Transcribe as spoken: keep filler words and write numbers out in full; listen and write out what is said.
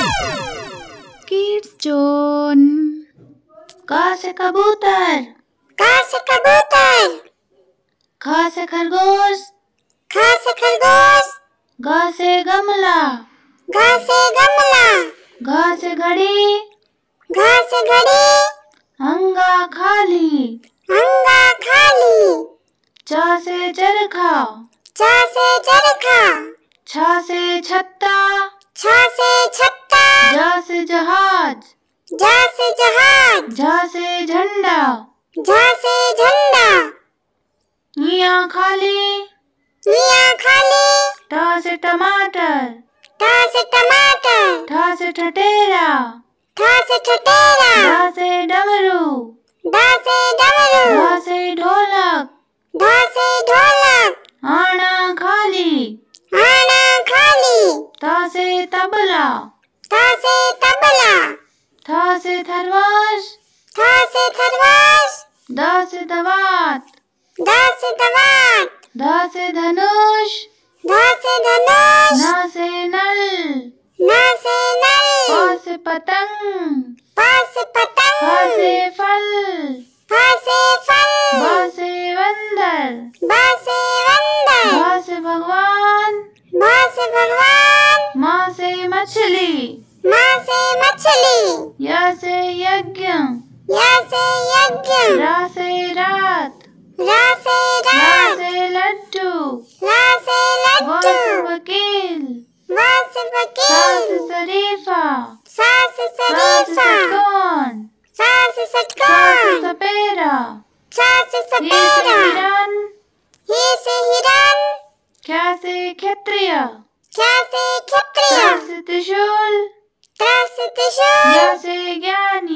Kids zone. क से कबूतर। क से कबूतर। ख से खरगोश। ख से खरगोश। ग से गमला। घ से गमला। घ से घड़ी। घ से घड़ी। अंगा खाली। अंगा खाली। च से चरखा। च से चरखा। छ से छत्ता। छ से छत्ता। ज से जहाज। ज से जहाज। झ से झंडा। झ से झंडा। इया खाली। इया खाली। ट से टमाटर। ट से टमाटर। ठ से ठठेरा। ठ से ठठेरा। ड से डमरू। ड से डमरू। ढ से ढोलक। ढ से ढोलक। आना खाली। आना खाली। त से तबला। त से तबला। थ से थरवाश। थ से थरवाश। द से दवात। द से दवात। ध से धनुष। ध से धनुष। न से नल। न से नल। प से पतंग। प से पतंग। फ से फल। फ से फल। ब से बंदर। ब से बंदर। भ से भगवान। भ से भगवान। म से मछली। म से मछली। य से यज्ञ। य से यज्ञ। र से रात। र से ल रात। से लड्डू। ल से व से लड्डू। वकील। व से स वकील। से शरीफा। स से स से शरीफा। षटकोण। स से स से षटकोण। सपेरा। स से हि से सपेरा। हिरण। हि से हिरण। ख से क्षत्रिय। ख से क्षत्रिय। त्र से त्रिशूल। त्र से त्रिशूल। य से ज्ञानी।